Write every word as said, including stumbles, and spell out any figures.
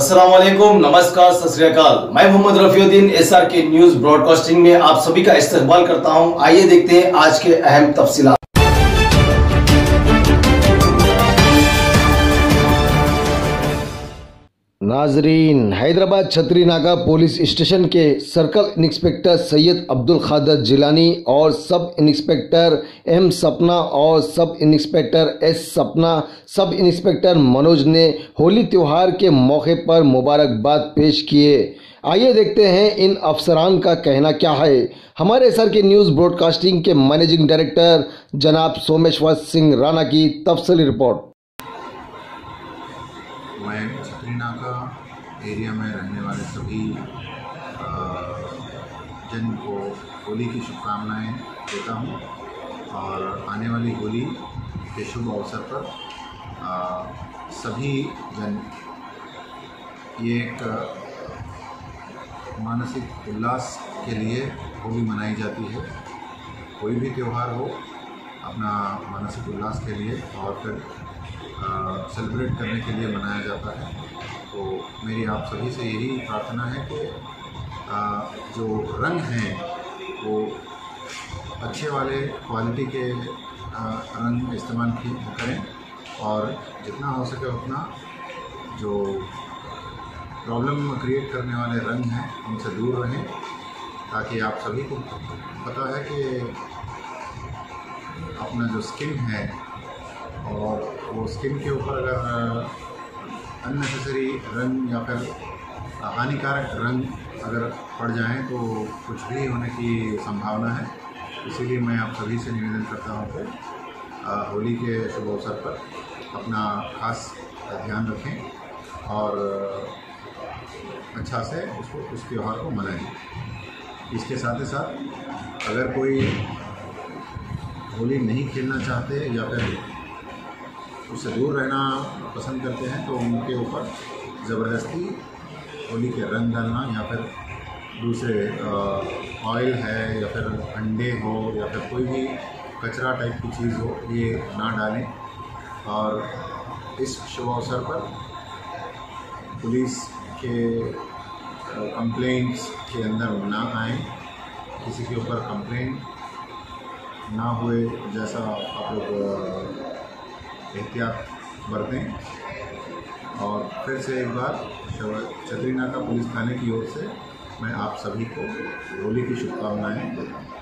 अस्सलाम वालेकुम, नमस्कार, सत श्री अकाल। मैं मोहम्मद रफीउद्दीन एसआर के न्यूज ब्रॉडकास्टिंग में आप सभी का इस्तकबाल करता हूं। आइए देखते हैं आज के अहम तफसीलात। नाजरीन, हैदराबाद छतरी नाका पुलिस स्टेशन के सर्कल इंस्पेक्टर सैयद अब्दुल खादर जिलानी और सब इंस्पेक्टर एम सपना और सब इंस्पेक्टर एस सपना सब इंस्पेक्टर मनोज ने होली त्योहार के मौके पर मुबारकबाद पेश किए। आइए देखते हैं इन अफसरान का कहना क्या है। हमारे सर के न्यूज़ ब्रॉडकास्टिंग के मैनेजिंग डायरेक्टर जनाब सोमेश्वर सिंह राणा की तफसीली रिपोर्ट। मैं छतरी नाका एरिया में रहने वाले सभी जन को होली की शुभकामनाएं देता हूं और आने वाली होली के शुभ अवसर पर आ, सभी जन ये एक मानसिक उल्लास के लिए होली मनाई जाती है। कोई भी त्यौहार हो अपना मानसिक उल्लास के लिए और फिर सेलिब्रेट करने के लिए मनाया जाता है। तो मेरी आप सभी से यही प्रार्थना है कि आ, जो रंग हैं वो अच्छे वाले क्वालिटी के आ, रंग इस्तेमाल करें और जितना हो सके उतना जो प्रॉब्लम क्रिएट करने वाले रंग हैं उनसे दूर रहें, ताकि आप सभी को पता है कि अपना जो स्किन है और वो स्किन के ऊपर अगर अननेसेसरी रंग या फिर हानिकारक रंग अगर पड़ जाएं तो कुछ भी होने की संभावना है। इसीलिए मैं आप सभी से निवेदन करता हूं कि होली के शुभ अवसर पर अपना खास ध्यान रखें और अच्छा से उसको उस त्यौहार को मनाएं। इसके साथ ही साथ अगर कोई होली नहीं खेलना चाहते या फिर उससे दूर रहना पसंद करते हैं तो उनके ऊपर ज़बरदस्ती होली के रंग डालना या फिर दूसरे ऑयल है या फिर अंडे हो या फिर कोई भी कचरा टाइप की चीज़ हो, ये ना डालें और इस शुभ अवसर पर पुलिस के कंप्लेंट्स के अंदर ना आएँ, किसी के ऊपर कंप्लेंट ना हुए जैसा आप लोग एहतियात बरतें। और फिर से एक बार छतरी नाका पुलिस थाने की ओर से मैं आप सभी को होली की शुभकामनाएं देता हूँ।